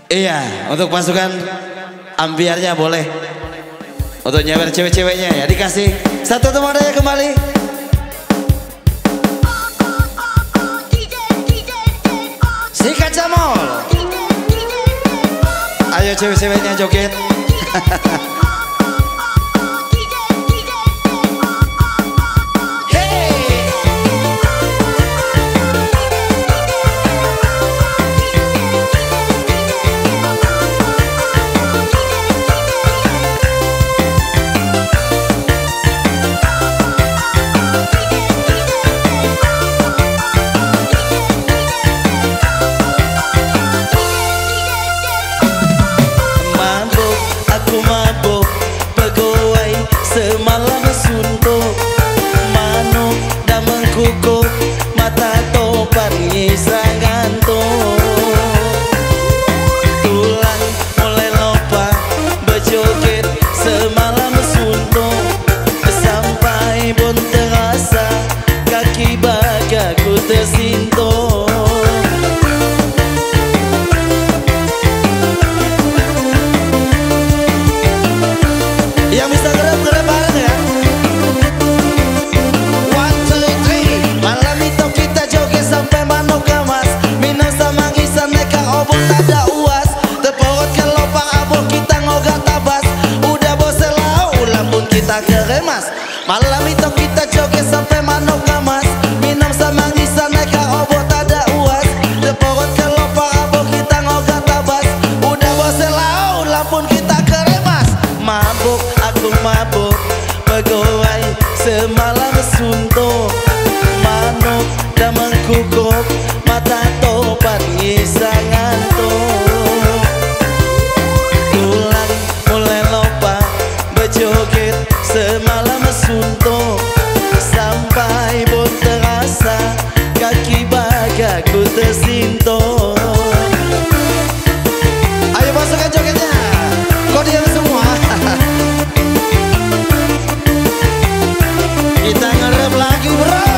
Iya, untuk pasukan ambiarnya boleh. Untuk nyewer cewek-ceweknya ya dikasih satu teman daya kembali. Si Kacamol. Ayo cewek-ceweknya joget. Semalam suntuk manuk dan mengkukuk mata topan ngisang ngantuk tulang mulai lopak berjoget semalam suntuk sampai pun terasa kaki bagaku tersintuk. Yang bisa gerak-gerak bareng ya. 1, 2, 3. Malam itu kita joget sampai manuk gamas, minum sama ngisan neka obor tak ada uas, terporot ke lopang abor kita ngogat tabas, udah bosen lau lamun kita keremas. Malam itu kita joget sampai manuk gamas, minum sama ngisan neka obor tak ada uas, terporot ke lopang abor kita ngogat tabas, udah bosen lau lamun kita keremas. Mabuk aku mabuk pegawai semalam suntuk manuk dan mengkukuk mata topan ngisang ngantuk tulang mulai lopak berjoget semalam suntuk sampai pun terasa kaki bagaku tersintuk. Ayo masukkan jogetnya, kau diam semua. Kita ngerem lagi bro.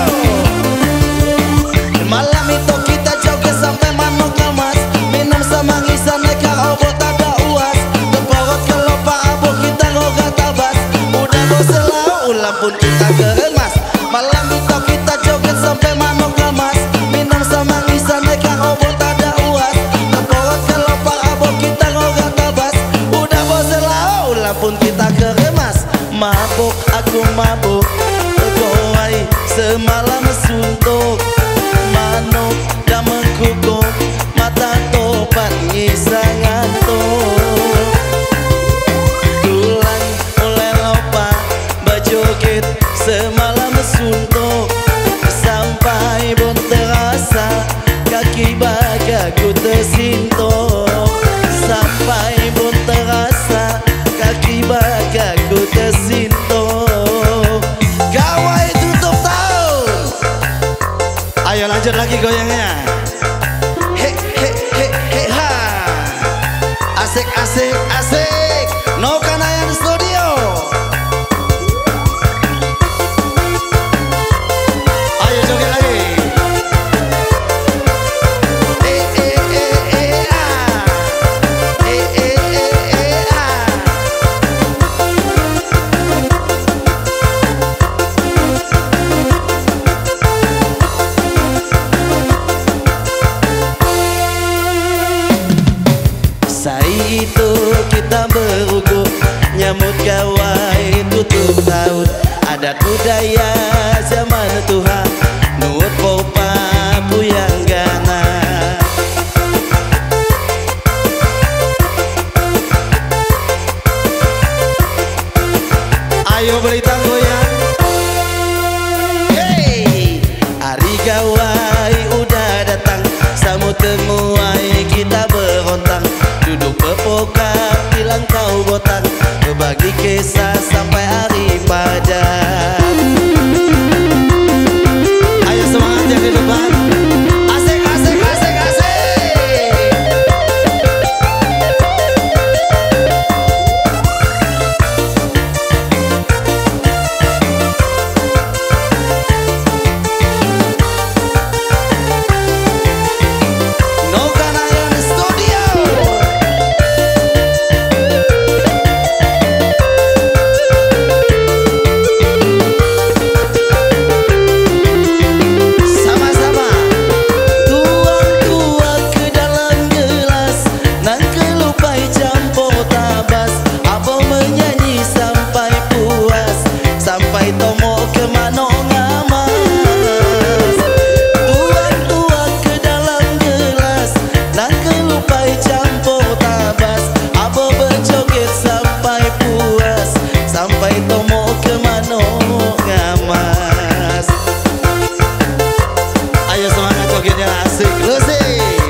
Malam itu kita joget sampai manuk lemas, minum sama ngisan neka obor tak ada uas, terporot ke lopang abor kita ngogat tabas, udah bosen lau lampun kita keremas. Malam itu kita joget sampai manuk lemas, minum sama ngisan neka obor tak ada uas, terporot ke lopang abor kita ngogat tabas, udah bosen lau lampun kita keremas. Mabuk aku mabuk pegawai semalam suntuk manuk dan mengkukuk mata topan ngisang ngantuk tulang mulai lopak berjoget semalam suntuk sampai pun terasa kaki bagaku tersintuk sampai pun terasa kaki bagaku tersintuk. Gawai tutup tahun. Ayo lanjut lagi goyangnya. He he he he ha. Asik asik asik. No Kanayan Studio. Ayo joget lagi. Sai itu kita berugu nyambut gawai tutup tahun adat budaya zaman Tuhan nuut popa puyang gana. Ayo beri tanggoyang. Hey, hari gawai udah datang, samut temuai kita berontang, duduk berpokak bilang kau botak, berbagi kisah sampai hari padam. Lucy.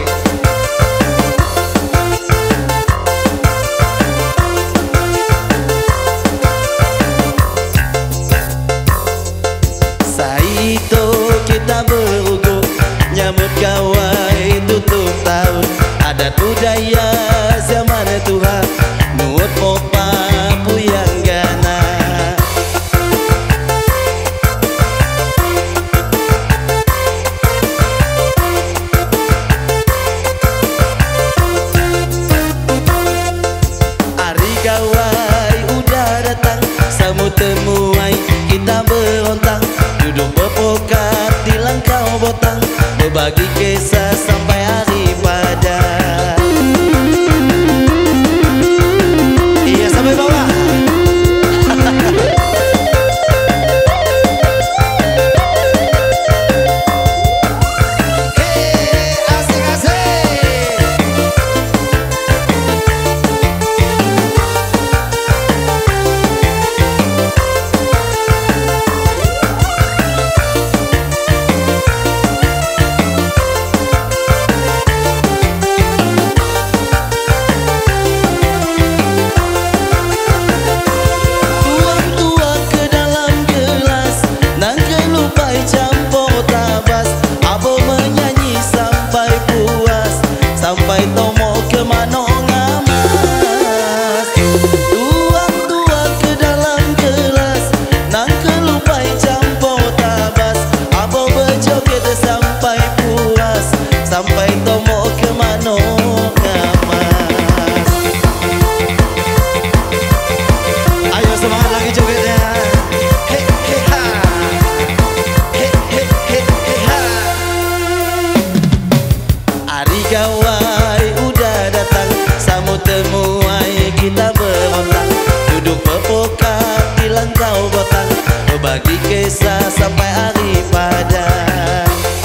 Saito kita berugo nyambut kawai tutup tahun adat budaya zaman Tuhan nuut popa puyang gana. Hari kawai udah datang sambut temuai kita berontang duduk berpokat di langkau botang berbagi kisah sampai hari padang. Iya sampai bawah. Hei, asik-asik. Tuang-tuang ke dalam gelas nang kelupai campur tabas abo menyanyi sampai puas sampai tomo ke mano ngamas. Tuang-tuang ke dalam gelas nang kelupai campur tabas abo berjoget sampai puas sampai tomo ke mano ngamas. Ayo semangat lagi jogetnya. Hei, hei, ha. Hei, hei, hei, hei, ha. Hari kawai udah datang sambut temuai kita berontang duduk berpokat di langkau botang berbagi kisah sampai hari padang.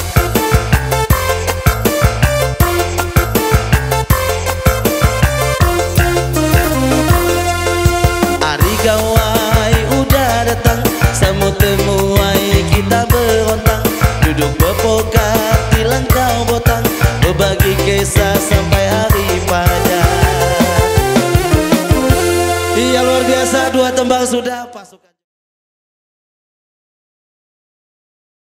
Hari kawai udah datang sambut temuai kita berontang duduk berpokat di langkau botang berbagi kisah sampai hari padang. Iya luar biasa dua tembang sudah pasukan.